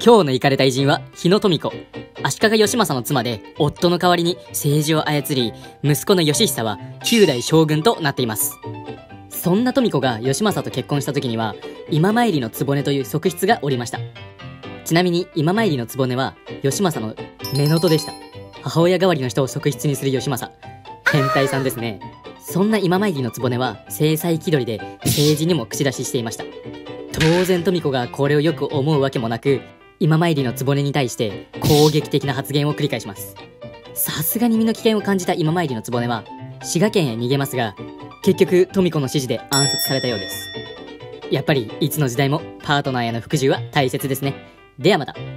今日のイカれた偉人は日野富子。足利義政の妻で、夫の代わりに政治を操り、息子の義久は9代将軍となっています。そんな富子が義政と結婚した時には、今参りの局という側室がおりました。ちなみに今参りの局は義政の乳でした。母親代わりの人を側室にする義政。変態さんですね。そんな今参りの局は制裁気取りで政治にも口出ししていました。当然富子がこれをよく思うわけもなく、今参りの局に対して攻撃的な発言を繰り返します。さすがに身の危険を感じた今参りの局は滋賀県へ逃げますが、結局富子の指示で暗殺されたようです。やっぱりいつの時代もパートナーへの服従は大切ですね。ではまた。